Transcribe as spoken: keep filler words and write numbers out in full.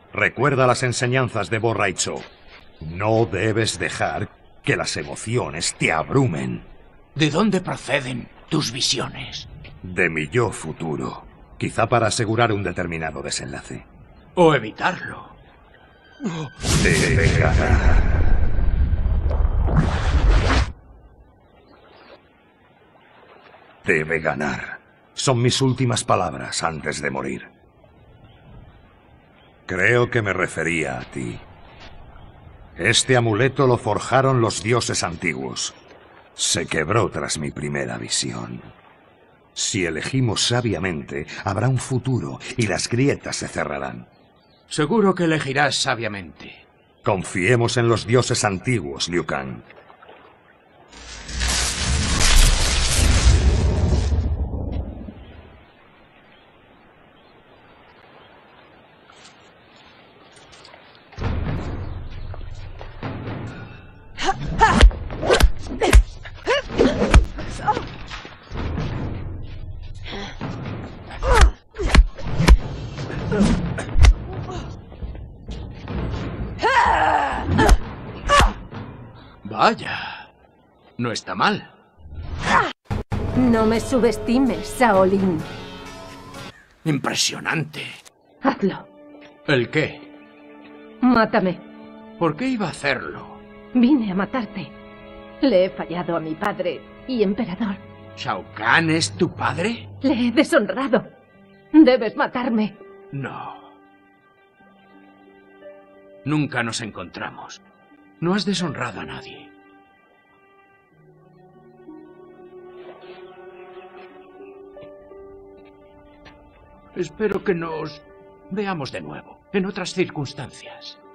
Recuerda las enseñanzas de Borraicho. No debes dejar que las emociones te abrumen. ¿De dónde proceden tus visiones? De mi yo futuro. Quizá para asegurar un determinado desenlace. O evitarlo. Debe ganar. Debe ganar. Son mis últimas palabras antes de morir. Creo que me refería a ti. Este amuleto lo forjaron los dioses antiguos. Se quebró tras mi primera visión. Si elegimos sabiamente, habrá un futuro y las grietas se cerrarán. Seguro que elegirás sabiamente. Confiemos en los dioses antiguos, Liu Kang. Vaya, no está mal. No me subestimes, Shaolin. Impresionante. Hazlo. ¿El qué? Mátame. ¿Por qué iba a hacerlo? Vine a matarte. Le he fallado a mi padre y emperador. ¿Shao Kahn es tu padre? Le he deshonrado. Debes matarme. No. Nunca nos encontramos. No has deshonrado a nadie. Espero que nos veamos de nuevo, en otras circunstancias.